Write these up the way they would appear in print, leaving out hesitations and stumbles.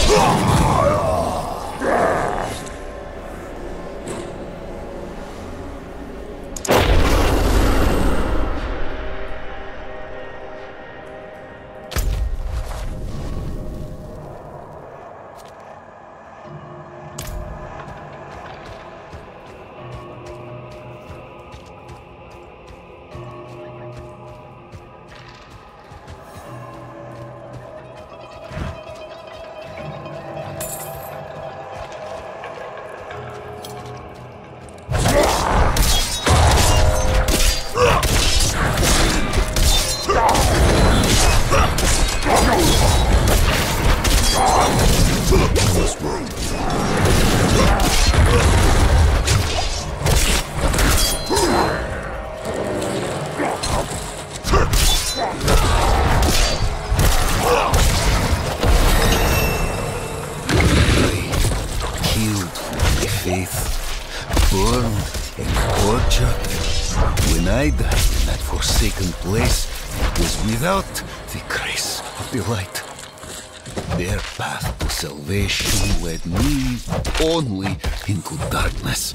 Without the grace of the light, their path to salvation led me only into darkness.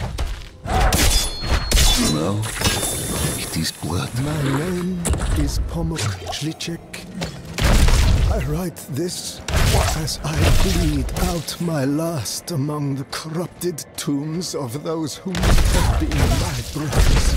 Now, it is blood. My name is Pomuk Shlicek. I write this as I bleed out my last among the corrupted tombs of those who must have been my brothers.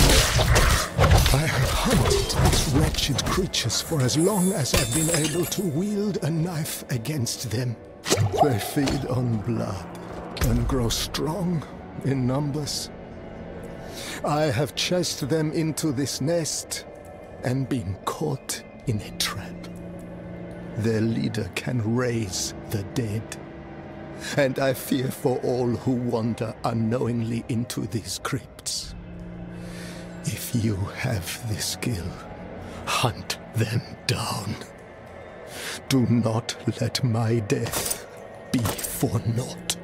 I have hunted these wretched creatures for as long as I've been able to wield a knife against them. They feed on blood and grow strong in numbers. I have chased them into this nest and been caught in a trap. Their leader can raise the dead, and I fear for all who wander unknowingly into these crypts. If you have the skill, hunt them down. Do not let my death be for naught.